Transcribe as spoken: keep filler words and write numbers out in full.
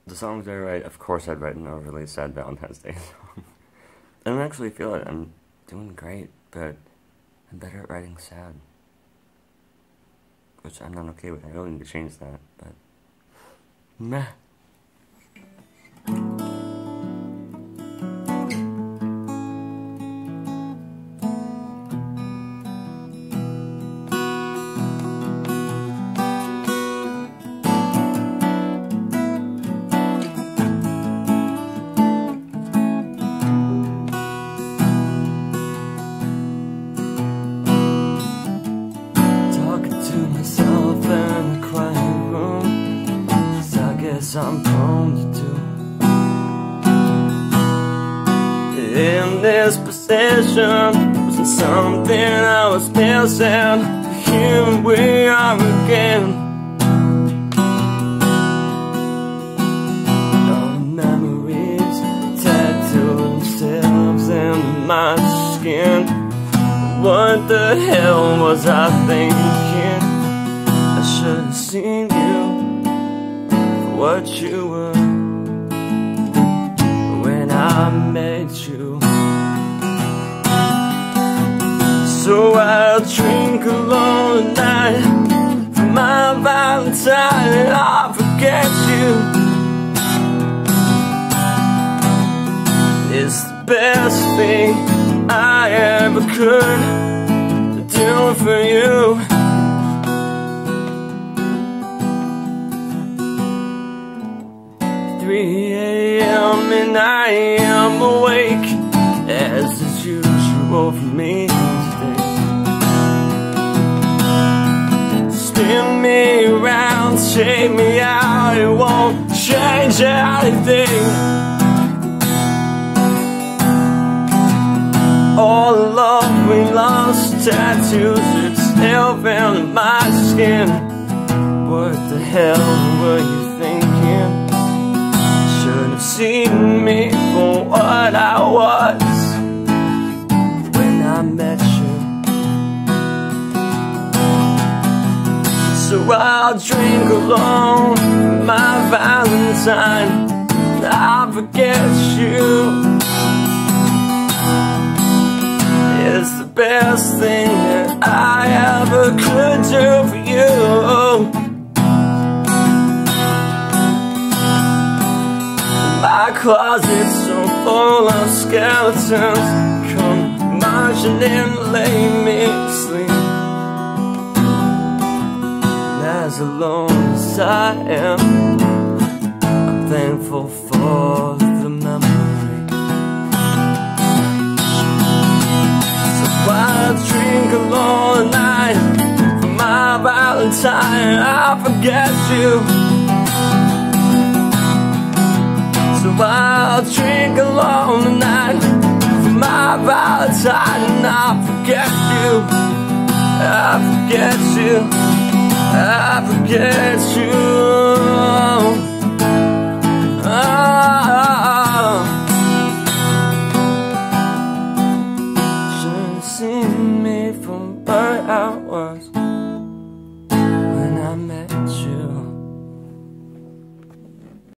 The songs I write, of course I'd write an overly sad Valentine's Day song. I don't actually feel it. I'm doing great, but I'm better at writing sad. Which I'm not okay with. I really need to change that, but... meh. I'm prone to do. In this position wasn't something I was missing. Here we are again. All the memories tattoo themselves in my skin. What the hell was I thinking? I should have seen you what you were when I met you. So I'll drink alone tonight for my Valentine, and I'll forget you. It's the best thing I ever could do for you. three A M and I am awake, as is usual for me today. Spin me around, shake me out, it won't change anything. All the love we lost, tattoos are still found in my skin. What the hell were you thinking? Should have seen me for what I was when I met you. So I'll drink alone for my Valentine, and I'll forget you. It's the best thing that I ever could do for you. My closet's so full of skeletons. Come marching in, lay me to sleep. And as alone as I am, I'm thankful for the memory. So I'll drink alone tonight for my Valentine, I'll forget you. So I'll drink alone tonight for my Valentine, and I'll forget you. I forget you. I forget you. Oh.